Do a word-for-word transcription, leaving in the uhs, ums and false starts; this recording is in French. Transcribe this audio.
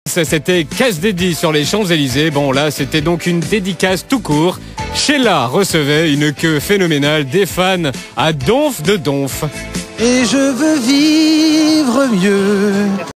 C'était Casse Dédi sur les Champs-Élysées. Bon là, c'était donc une dédicace tout court. Sheila recevait une queue phénoménale des fans à donf de donf. Et je veux vivre mieux.